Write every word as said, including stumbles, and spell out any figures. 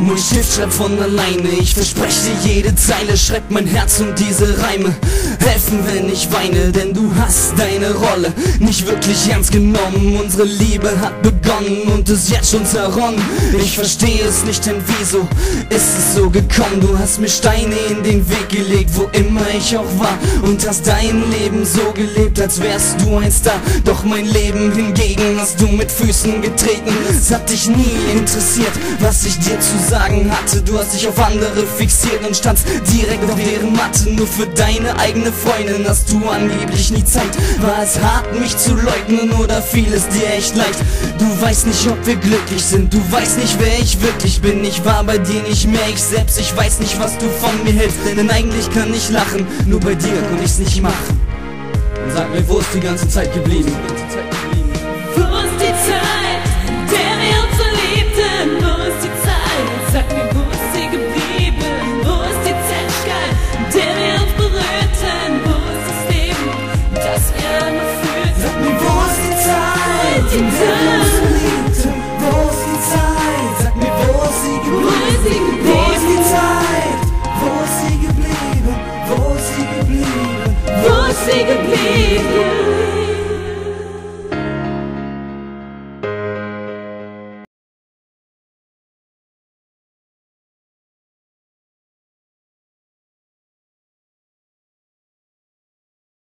Mein Stift schreibt von alleine, ich verspreche dir jede Zeile, schreibt mein Herz und diese Reime helfen, wenn ich weine, denn du hast deine Rolle nicht wirklich ernst genommen. Unsere Liebe hat begonnen und ist jetzt schon zerronnen. Ich verstehe es nicht, denn wieso ist es so gekommen? Du hast mir Steine in den Weg gelegt, wo immer ich auch war, und hast dein Leben so gelebt, als wärst du ein Star. Doch mein Leben hingegen hast du mit Füßen getreten. Es hat dich nie interessiert, was ich dir zu sagen hatte. Du hast dich auf andere fixiert und standst direkt auf deren Matte. Nur für deine eigene Freundin hast du angeblich nie Zeit. War es hart, mich zu leugnen, oder fiel es dir echt leicht? Du weißt nicht, ob wir glücklich sind, du weißt nicht, wer ich wirklich bin. Ich war bei dir nicht mehr ich selbst, ich weiß nicht, was du von mir hältst. Denn eigentlich kann ich lachen, nur bei dir kann ich's nicht machen. Und sag mir, wo ist die ganze Zeit geblieben?